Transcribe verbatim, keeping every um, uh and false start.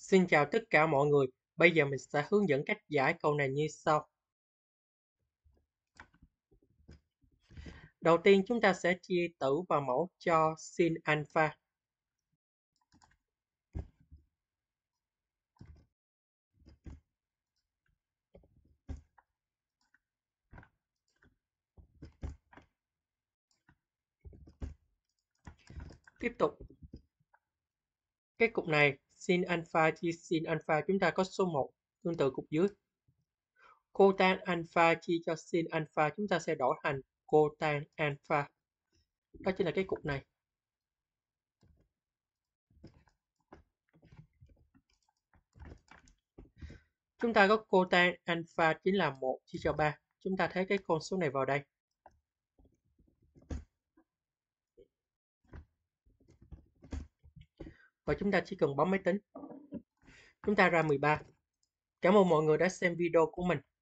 Xin chào tất cả mọi người. Bây giờ mình sẽ hướng dẫn cách giải câu này như sau. Đầu tiên chúng ta sẽ chia tử và mẫu cho sin alpha. Tiếp tục, cái cục này sin alpha chia sin alpha chúng ta có số một, tương tự cục dưới. Cotan alpha chia cho sin alpha chúng ta sẽ đổi thành cotan alpha. Đó chính là cái cục này. Chúng ta có cotan alpha chính là một chia cho ba. Chúng ta thấy cái con số này vào đây. Và chúng ta chỉ cần bấm máy tính. Chúng ta ra mười ba. Cảm ơn mọi người đã xem video của mình.